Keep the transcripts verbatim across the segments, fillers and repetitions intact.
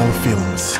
All Films.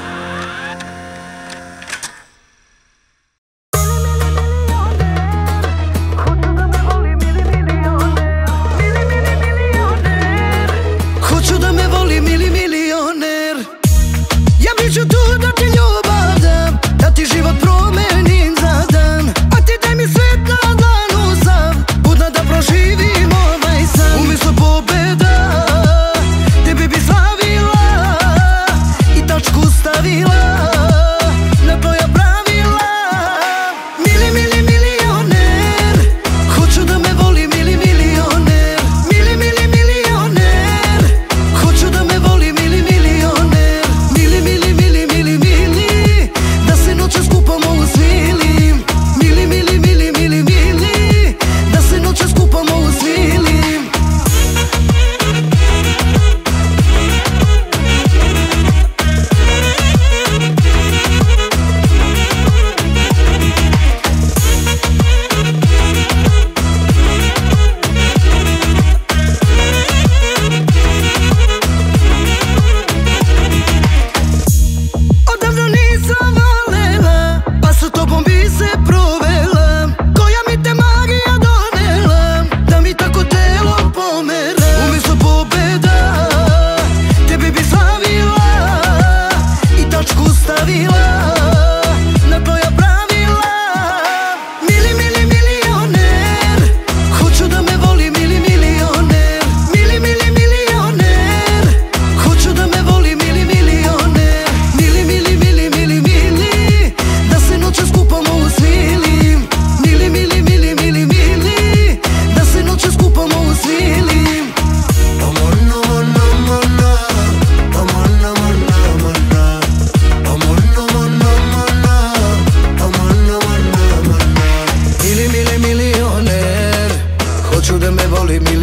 Hoću da me voli mili milioner. Ja bit ću tu da ti ljubav dam, da ti život promenim za dan. A ti daj mi svet na dlanu sav, budna da proživim ovaj san. Umjesto pobeda tebi bi slavila i tačku stavila na tvoja pravila. Mili mili milioner, hoću da me voli mili milioner. Mili mili milioner, hoću da me voli mili milioner. Mili mili mili mili mili, da se noćas kupamo u svilim. Mili mili mili mili mili, da se noćas kupamo u svilim. Odavno nisam volela, pa sa tobom bi se provela. Koja mi te magija donela, da mi tako telo pomera. Umjesto pobeda tebi bi slavila i tačku stavila na tvoja pravila. Mili mili milioner, hoću da me voli mili milioner. Mili mili milioner, hoću da me voli mili milioner. Mili mili mili mili mili, da se noćas kupamo u svilim. Mili mili mili mili mili, da se noćas kupamo u svilim. Mili mili milioner, hoću da me voli